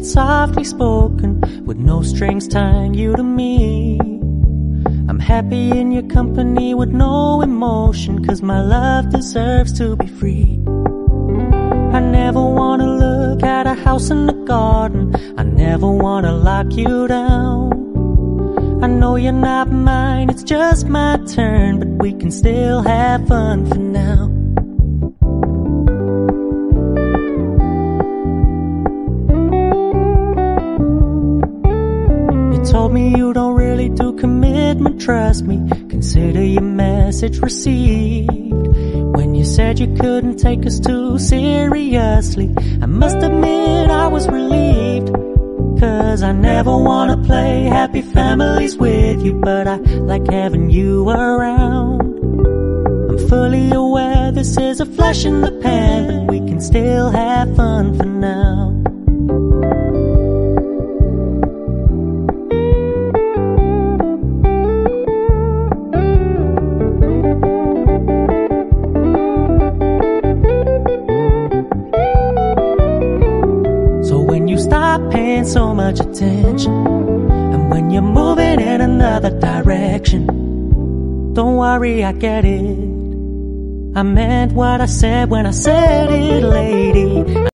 softly spoken, with no strings tying you to me. I'm happy in your company with no emotion, 'cause my love deserves to be free. I never wanna look at a house in the garden, I never wanna lock you down. I know you're not mine, it's just my turn, but we can still have fun for now. You told me you don't really do commitment, trust me, consider your message received. When you said you couldn't take us too seriously, I must admit I was relieved. 'Cause I never wanna play happy families with you, but I like having you around. I'm fully aware this is a flash in the pan, but we can still have fun for now. Stop paying so much attention, and when you're moving in another direction, don't worry, I get it. I meant what I said when I said it, lady.